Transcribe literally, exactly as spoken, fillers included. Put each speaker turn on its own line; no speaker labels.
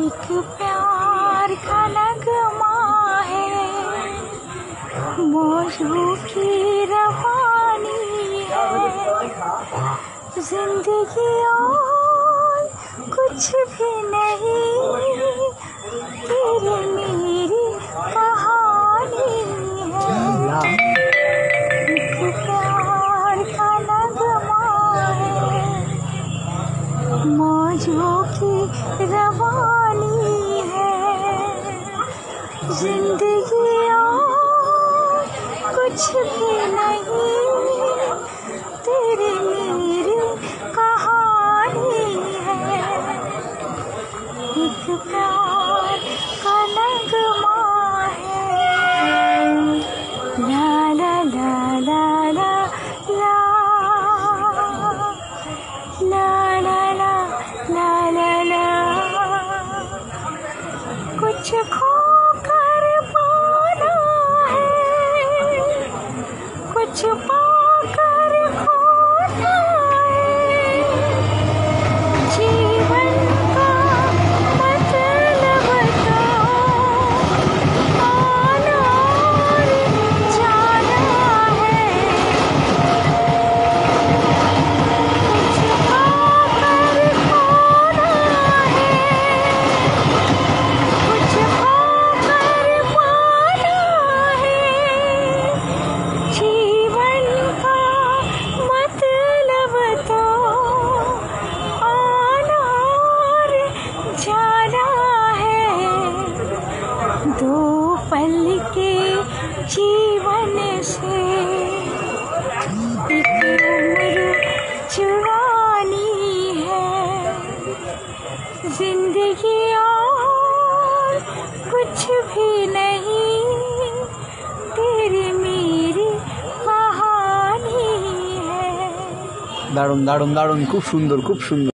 एक प्यार का नगमा है, मौजों की रवानी है। जिंदगी और कुछ भी नहीं, तेरी मेरी कहानी है। एक प्यार का नगमा है, मौजों की रवानी है। जिंदगी और कुछ भी नहीं, तेरी मेरी कहानी है। एक प्यार का नगमा है। ला ला ला ला ला ला ला ला ला ला ला। कुछ खो कर पाना है, कुछ पाकर खोना है। जीवन का मतलब तो आना और जाना है। कुछ पाकर खोना है, कुछ पाकर पाना है। जीवन का मतलब तो आना और जाना है। दो पल के जीवन से एक उम्र चुरानी है। जिंदगी और कुछ भी नहीं, तेरी मेरी कहानी है।
দারুণ দারুণ দারুণ, খুব সুন্দর খুব সুন্দর।